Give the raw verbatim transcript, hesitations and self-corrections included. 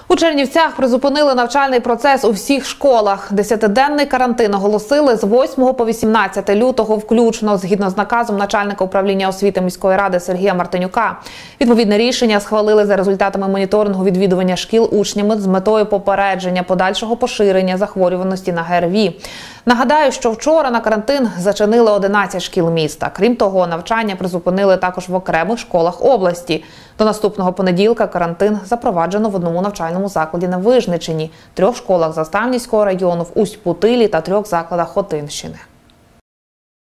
У Чернівцях призупинили навчальний процес у всіх школах. Десятиденний карантин оголосили з восьмого по вісімнадцяте лютого включно, згідно з наказом начальника управління освіти міської ради Сергія Мартинюка. Відповідне рішення схвалили за результатами моніторингу відвідування шкіл учнями з метою попередження подальшого поширення захворюваності на ГРВІ. Нагадаю, що вчора на карантин зачинили одинадцять шкіл міста. Крім того, навчання призупинили також в окремих школах області. До наступного понеділка карантин запроваджено в одному навчальному закладі на Вижничині, трьох школах Заставнівського району, в Усть-Путилі та трьох закладах Хотинщини.